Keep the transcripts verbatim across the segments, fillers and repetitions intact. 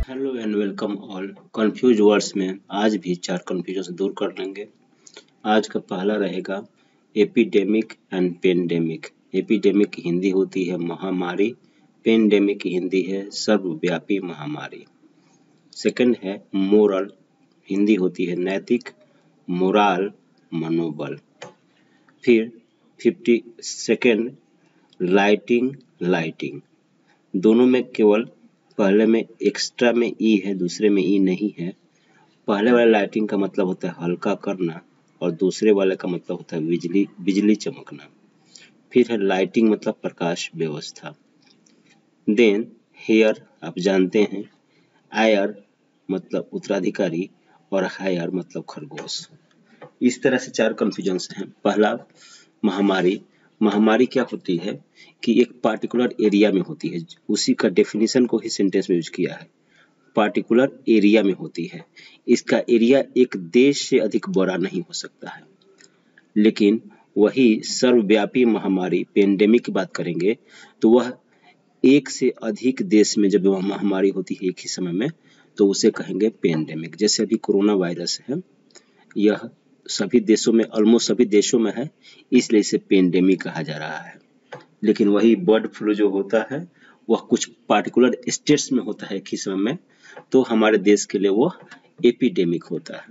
Hello and welcome all. Confuse words में आज भी चार कंफ्यूजन से दूर कर लेंगे। आज का पहला रहेगा एपिडेमिक एंड पेंडेमिक। एपिडेमिक की हिंदी होती है महामारी, पेंडेमिक की हिंदी है सर्वव्यापी महामारी। सेकंड है मोरल, हिंदी होती है नैतिक, मोराल मनोबल। फिर फिफ्टी सेकेंड लाइटिंग, लाइटिंग दोनों में केवल पहले में एक्स्ट्रा में ई है, दूसरे में ई नहीं है। पहले वाले लाइटिंग का मतलब होता है हल्का करना और दूसरे वाले का मतलब होता है बिजली बिजली चमकना। फिर है लाइटिंग मतलब प्रकाश व्यवस्था। देन हेयर, आप जानते हैं, आयर मतलब उत्तराधिकारी और हायर मतलब खरगोश। इस तरह से चार कंफ्यूजन हैं। पहला महामारी। महामारी क्या होती है कि एक पार्टिकुलर एरिया में होती है, उसी का डेफिनेशन को ही सेंटेंस में यूज किया है। पार्टिकुलर एरिया में होती है, इसका एरिया एक देश से अधिक बड़ा नहीं हो सकता है। लेकिन वही सर्वव्यापी महामारी पेंडेमिक की बात करेंगे तो वह एक से अधिक देश में जब वह महामारी होती है एक ही समय में, तो उसे कहेंगे पेंडेमिक। जैसे अभी कोरोना वायरस है, यह सभी देशों में, ऑलमोस्ट सभी देशों में है, इसलिए इसे पेंडेमिक कहा जा रहा है। लेकिन वही बर्ड फ्लू जो होता है वह कुछ पार्टिकुलर स्टेट्स में होता है एक ही समय में, तो हमारे देश के लिए वह एपिडेमिक होता है।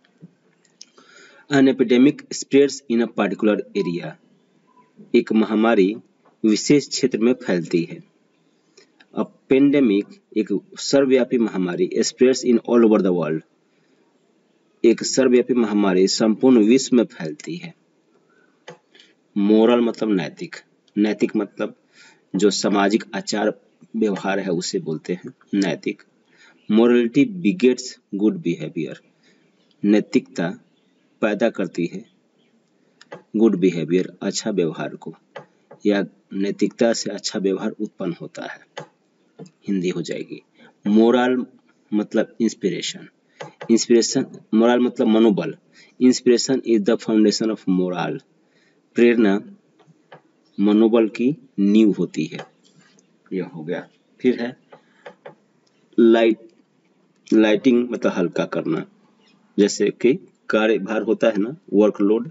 An epidemic spreads in a particular area. एक महामारी विशेष क्षेत्र में फैलती है। अ पेंडेमिक एक सर्वव्यापी महामारी spreads in all over the world. एक सर्वव्यापी महामारी संपूर्ण विश्व में फैलती है। मोरल मतलब नैतिक। नैतिक मतलब जो सामाजिक आचार व्यवहार है उसे बोलते हैं नैतिक। Morality begets good behaviour. नैतिकता पैदा करती है गुड बिहेवियर, अच्छा व्यवहार को, या नैतिकता से अच्छा व्यवहार उत्पन्न होता है, हिंदी हो जाएगी। मोरल मतलब इंस्पिरेशन। इंस्पिरेशन, मोरल मतलब मनोबल। Inspiration is the foundation of moral. प्रेरणा मनोबल की नींव होती है। यह हो गया। फिर है लाइट, लाइटिंग मतलब हल्का करना। जैसे कि कार्यभार होता है ना, वर्कलोड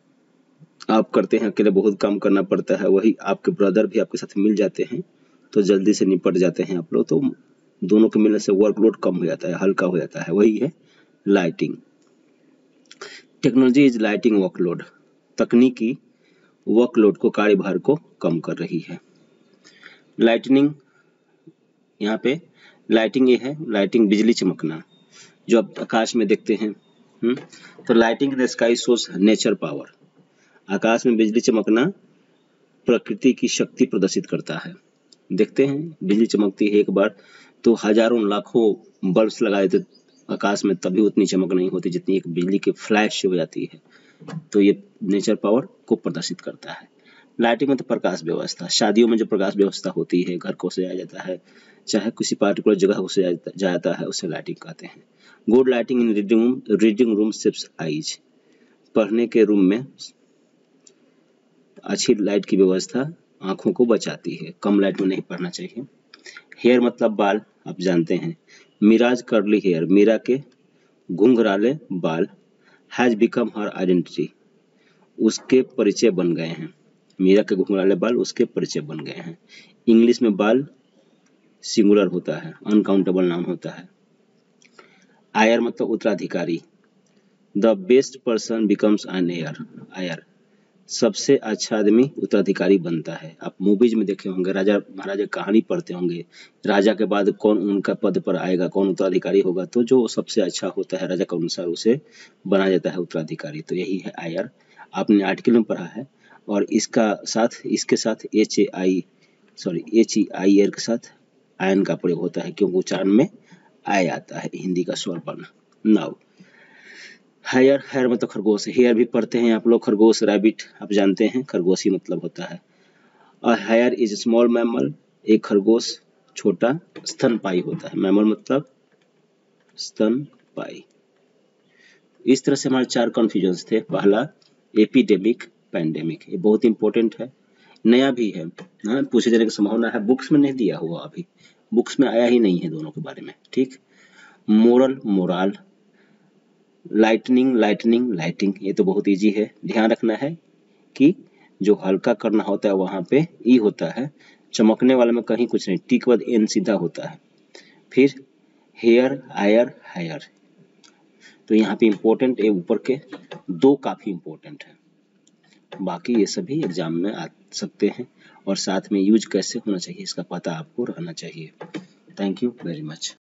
आप करते हैं, अकेले बहुत काम करना पड़ता है, वही आपके ब्रदर भी आपके साथ मिल जाते हैं तो जल्दी से निपट जाते हैं आप लोग, तो दोनों के मिलने से वर्कलोड कम हो जाता है, हल्का हो जाता है, वही है lighting. Technology is lighting workload. तकनीकी वर्कलोड को, कार्यभार को कम कर रही है। लाइटनिंग, यहाँ पे लाइटिंग ये है, लाइटिंग बिजली चमकना जो आप आकाश में देखते हैं। हुँ? तो lighting in the sky shows nature power. आकाश में बिजली चमकना प्रकृति की शक्ति प्रदर्शित करता है। देखते हैं बिजली चमकती है एक बार तो हजारों लाखों बल्ब्स लगाए थे आकाश में, तभी उतनी चमक नहीं होती जितनी एक बिजली के फ्लैश से हो जाती है। तो ये नेचर पावर को प्रदर्शित करता है। लाइटिंग में तो प्रकाश व्यवस्था। शादियों में जो प्रकाश व्यवस्था होती है, घर को सजाया जाता है, चाहे किसी पार्टिकुलर जगह को सजाया जाता है, उसे लाइटिंग कहते हैं। Good lighting in reading room, reading room saves eyes. पढ़ने के रूम में अच्छी लाइट की व्यवस्था आंखों को बचाती है, कम लाइट में नहीं पढ़ना चाहिए। हेयर मतलब बाल, आप जानते हैं। मीराज कर्ली हेयर, मीरा के घुंघराले बाल। हैज बिकम हर आइडेंटिटी, उसके परिचय बन गए हैं। मीरा के घुंघराले बाल उसके परिचय बन गए हैं। इंग्लिश में बाल सिंगुलर होता है, अनकाउंटेबल नाम होता है। आयर मतलब उत्तराधिकारी। The best person becomes an heir. Heir, सबसे अच्छा आदमी उत्तराधिकारी बनता है। आप मूवीज में देखे होंगे, राजा महाराजा कहानी पढ़ते होंगे, राजा के बाद कौन उनका पद पर आएगा, कौन उत्तराधिकारी होगा, तो जो सबसे अच्छा होता है राजा के अनुसार उसे बनाया जाता है उत्तराधिकारी। तो यही है आयर, आपने आर्टिकल में पढ़ा है। और इसका साथ इसके साथ H A I sorry H E I R के साथ आयन का प्रयोग होता है, क्योंकि उच्चारण में आय आता है, हिंदी का स्वर वर्ण। नाउ हायर, हायर मतलब खरगोश। हेयर भी पढ़ते हैं आप लोग, खरगोश, रैबिट, आप जानते हैं खरगोश ही मतलब होता है। A hare is small mammal, एक खरगोश छोटा स्तनपाई होता है। मैमल मतलब स्तनपाई। इस तरह से हमारे चार कन्फ्यूजन थे। पहला एपिडेमिक, पैंडेमिक, ये बहुत इंपॉर्टेंट है, नया भी है, हाँ, पूछे जाने की संभावना है, बुक्स में नहीं दिया हुआ अभी, बुक्स में आया ही नहीं है दोनों के बारे में, ठीक। Moral, morale, lightning, lightning, lighting, ये तो बहुत इजी है। ध्यान रखना है कि जो हल्का करना होता है वहां पे ई होता है, चमकने वाले में कहीं कुछ नहीं, टी के बाद एन सीधा होता है। फिर हेयर, हायर, हायर, तो यहाँ पे इम्पोर्टेंट है ऊपर के दो काफी इम्पोर्टेंट है, बाकी ये सभी एग्जाम में आ सकते हैं। और साथ में यूज कैसे होना चाहिए इसका पता आपको रहना चाहिए। Thank you very much.